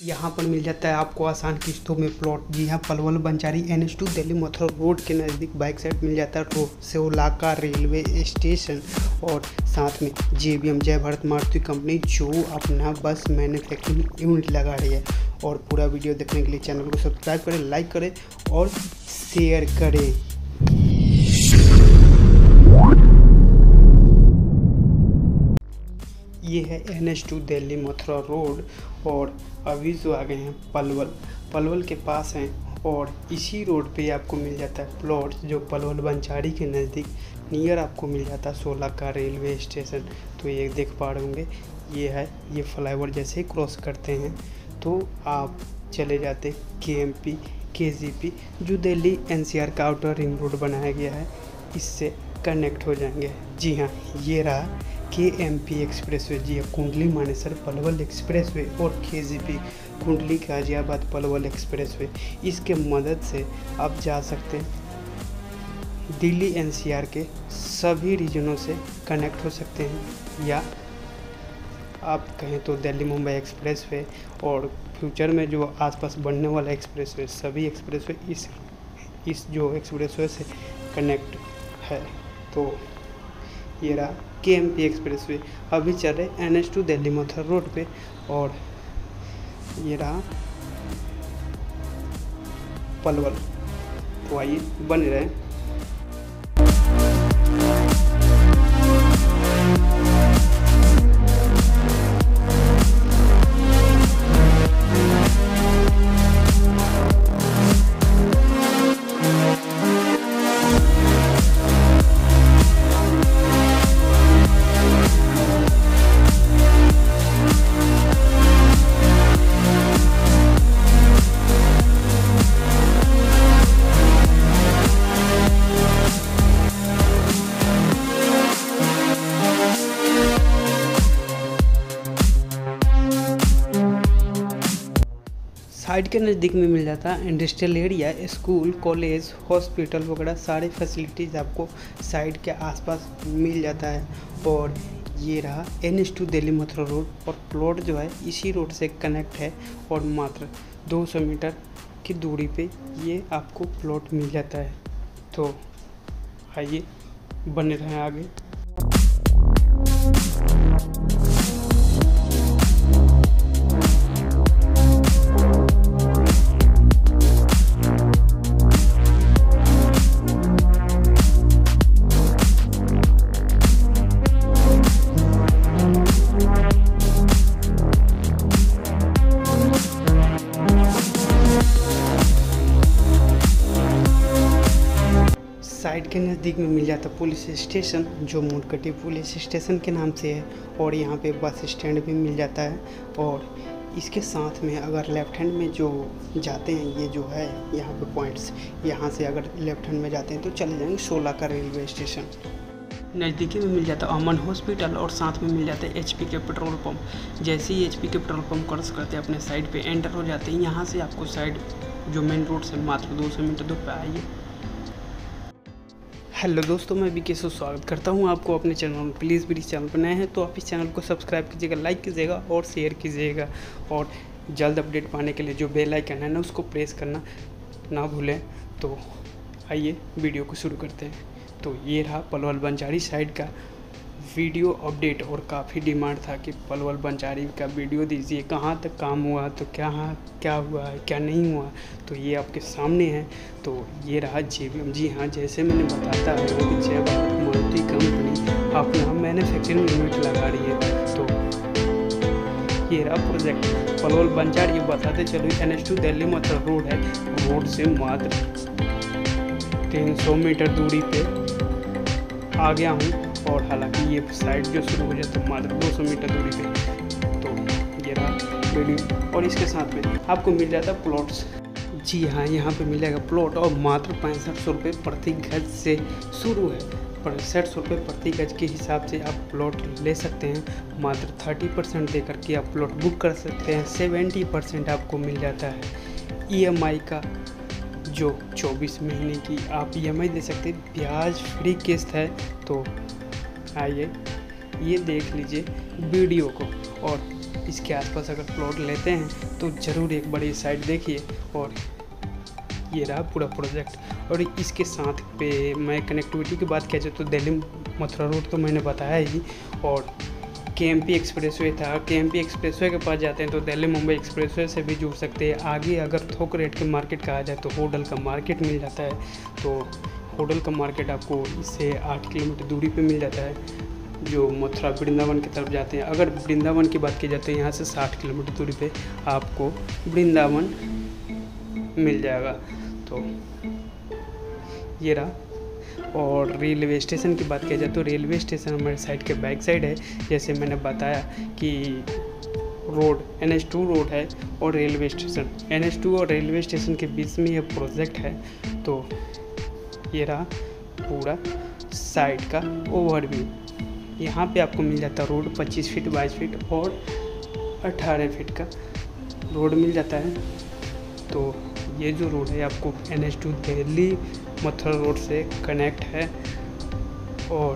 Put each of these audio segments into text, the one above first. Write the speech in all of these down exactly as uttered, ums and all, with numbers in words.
यहाँ पर मिल जाता है आपको आसान किस्तों में प्लॉट। जी हाँ, Palwal Banjari N H two Delhi Mathura road के नज़दीक बाइक साइड मिल जाता है रोड सेवलाका रेलवे स्टेशन और साथ में जे बी एम जय भारत मारुति कंपनी जो अपना बस मैन्युफैक्चरिंग यूनिट लगा रही है। और पूरा वीडियो देखने के लिए चैनल को सब्सक्राइब करें, लाइक करें और शेयर करें। ये है N H two Delhi Mathura road और अभी जो आ गए हैं पलवल पलवल के पास हैं और इसी रोड पे आपको मिल जाता है प्लॉट जो पलवल बंजारी के नज़दीक नियर आपको मिल जाता है सेवलाका रेलवे स्टेशन। तो ये देख पा रहे होंगे, ये है ये फ्लाईओवर जैसे ही क्रॉस करते हैं तो आप चले जाते के एम पी के जी पी जो दिल्ली एन सी आर का आउटर रिंग रोड बनाया गया है, इससे कनेक्ट हो जाएंगे। जी हाँ, ये रहा के एम पी एक्सप्रेसवे। जी हाँ, कुंडली मानेसर पलवल एक्सप्रेसवे और के जी पी कुंडली गाजियाबाद पलवल एक्सप्रेसवे, इसके मदद से आप जा सकते हैं दिल्ली एन सी आर के सभी रीजनों से कनेक्ट हो सकते हैं। या आप कहें तो दिल्ली मुंबई एक्सप्रेसवे और फ्यूचर में जो आसपास बनने वाला एक्सप्रेसवे, सभी एक्सप्रेसवे इस इस जो एक्सप्रेसवे से कनेक्ट है। तो ये रहा के एम पी एक्सप्रेसवे, अभी चल रहे N H two Delhi Mathura road पे। और ये रहा पलवल। तो आइए बने रहे। साइड के नज़दीक में मिल जाता है industrial area, school, college, hospital वगैरह सारे फैसिलिटीज़ आपको साइड के आसपास मिल जाता है। और ये रहा N H two Delhi Mathura road और प्लॉट जो है इसी रोड से कनेक्ट है और मात्र दो सौ मीटर की दूरी पे ये आपको प्लॉट मिल जाता है। तो आइए बने रहें आगे। साइड के नज़दीक में मिल जाता पुलिस स्टेशन जो मुनकटी पुलिस स्टेशन के नाम से है और यहाँ पे बस स्टैंड भी मिल जाता है। और इसके साथ में अगर लेफ़्ट हैंड में जो जाते हैं, ये जो है यहाँ पे पॉइंट्स, यहाँ से अगर लेफ़्ट हैंड में जाते हैं तो चले जाएंगे सेवलाका रेलवे स्टेशन। नज़दीकी में मिल जाता है अमन हॉस्पिटल और साथ में मिल जाता है एच पी के पेट्रोल पंप। जैसे ही एच पी के पेट्रोल पंप क्रॉस करते हैं अपने साइड पे एंटर हो जाते हैं। यहाँ से आपको साइड जो मेन रोड से मात्र दो सौ मीटर दूर पर आइए। हेलो दोस्तों, मैं भी केशव स्वागत करता हूं आपको अपने चैनल में। प्लीज़ मेरे चैनल पर नए हैं तो आप इस चैनल को सब्सक्राइब कीजिएगा, लाइक कीजिएगा और शेयर कीजिएगा। और जल्द अपडेट पाने के लिए जो बेल आइकन है ना उसको प्रेस करना ना भूलें। तो आइए वीडियो को शुरू करते हैं। तो ये रहा पलवल बंजारी साइड का वीडियो अपडेट और काफ़ी डिमांड था कि पलवल बंजारी का वीडियो दीजिए, कहाँ तक काम हुआ, तो क्या क्या हुआ है क्या नहीं हुआ। तो ये आपके सामने है। तो ये रहा जे बी एम। जी हाँ, जैसे मैंने बताता है कि जय भारत मारुति कंपनी अपना मैन्युफैक्चरिंग यूनिट लगा रही है। तो ये रहा प्रोजेक्ट पलवल बंजारी। बताते चलो N H two Delhi Mathura road है, रोड से मात्र तीन सौ मीटर दूरी पे आ गया हूँ। और हालांकि ये साइड जो शुरू हो जाता है मात्र दो सौ मीटर दूरी पे। तो ये रहा वीडियो और इसके साथ में आपको मिल जाता है प्लॉट्स। जी हाँ, यहाँ पे मिलेगा प्लॉट और मात्र पैंसठ सौ रुपये प्रति गज से शुरू है। पैंसठ सौ रुपये प्रति गज के हिसाब से आप प्लॉट ले सकते हैं। मात्र थर्टी परसेंट दे करके आप प्लॉट बुक कर सकते हैं। सेवेंटी परसेंट आपको मिल जाता है ई एम आई का, जो चौबीस महीने की आप ई एम आई दे सकते हैं, ब्याज फ्री किस्त है। तो आइए ये देख लीजिए वीडियो को और इसके आसपास अगर प्लॉट लेते हैं तो ज़रूर एक बड़ी साइड देखिए। और ये रहा पूरा प्रोजेक्ट। और इसके साथ पे मैं कनेक्टिविटी की बात किया जाए तो दिल्ली मथुरा रोड तो मैंने बताया ही, और के एम पी एक्सप्रेसवे था। के एम पी एक्सप्रेसवे के पास जाते हैं तो दिल्ली मुंबई एक्सप्रेसवे से भी जुड़ सकते हैं। आगे अगर थोक रेट के मार्केट कहा जाए तो होडल का मार्केट मिल जाता है। तो होडल का मार्केट आपको इससे आठ किलोमीटर दूरी पे मिल जाता है, जो मथुरा वृंदावन की तरफ जाते हैं। अगर वृंदावन की बात की जाए तो यहाँ से साठ किलोमीटर दूरी पे आपको वृंदावन मिल जाएगा। तो ये रहा। और रेलवे स्टेशन की बात किया जाए तो रेलवे स्टेशन हमारे साइड के बैक साइड है। जैसे मैंने बताया कि road N H two road है और railway station, N H two और रेलवे स्टेशन के बीच में ये प्रोजेक्ट है। तो ये रहा पूरा साइड का ओवरव्यू। यहाँ पे आपको मिल जाता है रोड पच्चीस फीट बाईस फीट और अठारह फीट का रोड मिल जाता है। तो ये जो रोड है आपको N H two Delhi Mathura road से कनेक्ट है। और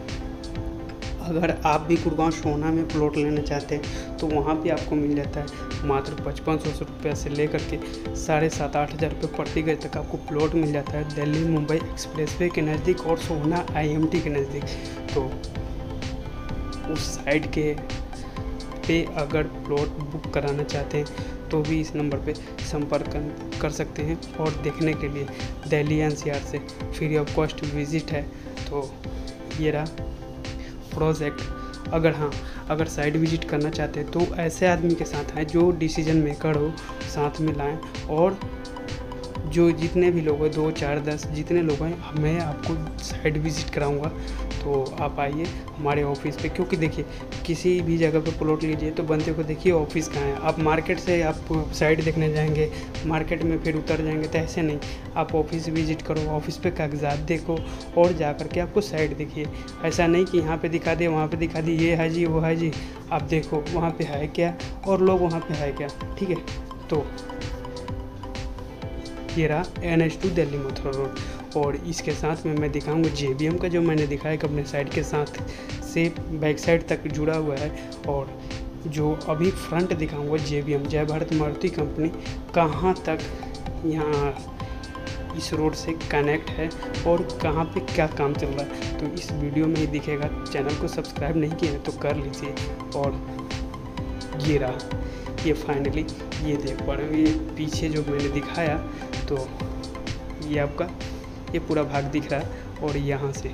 अगर आप भी गुड़गांव सोना में प्लॉट लेना चाहते हैं तो वहाँ पे आपको मिल जाता है मात्र पचपन सौ रुपये से लेकर के साढ़े सात आठ हज़ार रुपये प्रति गज तक आपको प्लॉट मिल जाता है दिल्ली मुंबई एक्सप्रेसवे के नज़दीक और सोना आई एम टी के नज़दीक। तो उस साइड के पे अगर प्लॉट बुक कराना चाहते हैं तो भी इस नंबर पे संपर्क कर सकते हैं। और देखने के लिए दिल्ली एन सी आर से फ्री ऑफ कॉस्ट विजिट है। तो ये रहा प्रोजेक्ट। अगर हाँ अगर साइड विजिट करना चाहते हैं तो ऐसे आदमी के साथ आए जो डिसीजन मेकर हो, साथ में लाएं। और जो जितने भी लोग हैं दो चार दस जितने लोग हैं मैं आपको साइड विजिट कराऊंगा। तो आप आइए हमारे ऑफिस पे, क्योंकि देखिए किसी भी जगह पे प्लॉट लीजिए तो बंदे को देखिए ऑफिस कहाँ है। आप मार्केट से आप साइड देखने जाएंगे, मार्केट में फिर उतर जाएंगे, तो ऐसे नहीं। आप ऑफिस विजिट करो, ऑफिस पे कागजात देखो और जा कर के आपको साइड देखिए। ऐसा नहीं कि यहाँ पे दिखा दे वहाँ पे दिखा दी, ये है जी वो है जी। आप देखो वहाँ पे है क्या और लोग वहाँ पे है क्या, ठीक है। तो ये रहा N H two Delhi Mathura road. और इसके साथ में मैं दिखाऊंगा जे बी एम का, जो मैंने दिखाया कि अपने साइड के साथ से बैक साइड तक जुड़ा हुआ है। और जो अभी फ्रंट दिखाऊंगा जे बी एम जय भारत मारुति कंपनी कहाँ तक यहाँ इस रोड से कनेक्ट है और कहाँ पे क्या काम चल रहा है, तो इस वीडियो में ही दिखेगा। चैनल को सब्सक्राइब नहीं किया है तो कर लीजिए। और ये रहा ये फाइनली ये देख पा रहे हो, ये पीछे जो मैंने दिखाया तो ये आपका ये पूरा भाग दिख रहा है। और यहाँ से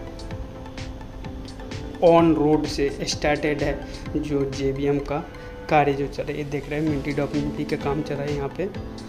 ऑन रोड से स्टार्टेड है जो जे बी एम का कार्य जो चल रहा है। ये देख रहे हैं मिंटी डॉक्यूमेंट्री का काम चल रहा है यहाँ पे।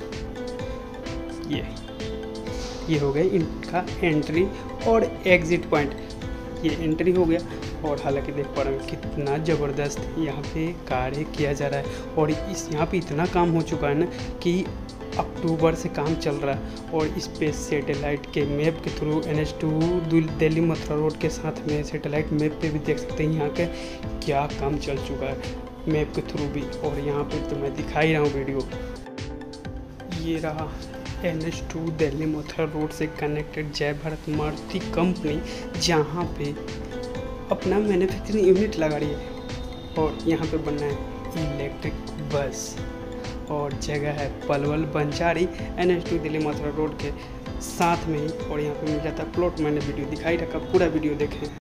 ये ये हो गया इनका एंट्री और एग्जिट पॉइंट। ये एंट्री हो गया। और हालांकि देख पा रहे हैं कितना ज़बरदस्त यहाँ पे कार्य किया जा रहा है। और इस यहाँ पे इतना काम हो चुका है ना कि अक्टूबर से काम चल रहा है। और इस पे सैटेलाइट के मैप के through N H two Delhi Mathura road के साथ में सैटेलाइट मैप पे भी देख सकते हैं यहाँ के क्या काम चल चुका है मैप के थ्रू भी। और यहाँ पे तो मैं दिखा ही रहा हूँ वीडियो। ये रहा N H two Delhi Mathura road से कनेक्टेड जय भारत मारुति कंपनी, जहाँ पे अपना मैन्युफैक्चरिंग यूनिट लगा रही है। और यहाँ पे बनना है इलेक्ट्रिक बस। और जगह है Palwal Banjari N H two Delhi Mathura road के साथ में ही। और यहाँ पे मिल जाता है प्लॉट। मैंने वीडियो दिखाई रखा, पूरा वीडियो देखें।